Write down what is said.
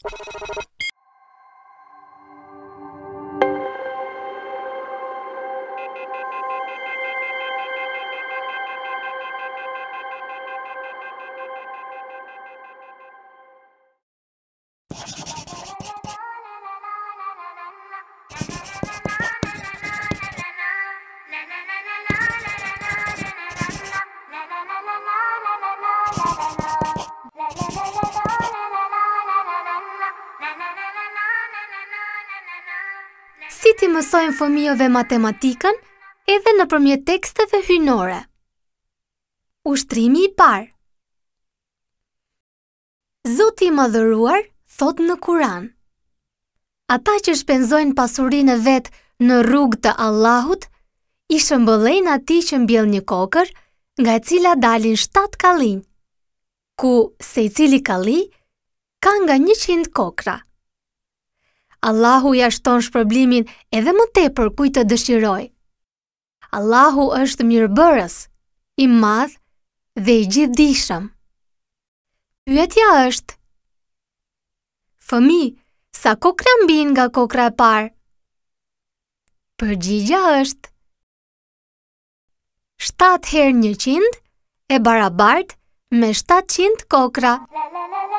Si t'i mësojmë fëmijëve matematikën edhe nëpërmjet teksteve hyjnore. Ushtrimi i parë. Zoti i Madhëruar thot në Kur'an: ata që shpenzojnë pasurinë e vet në rrugë të Allahut, i shëmbëllejnë atij që mbjell një kokër, nga e cila dalin 7 kallinj, ku secili kalli ka nga 100 kokra. Allahu ja shton shpërblimin edhe më tepër kujt të dëshiroj. Allahu është mirëbërës, i madh dhe i gjithdijshëm. Pyetja është: fëmijë, sa kokra mbijnë nga kokra e parë? Përgjigjja është 7 herë 100 e barabartë me 700 kokra.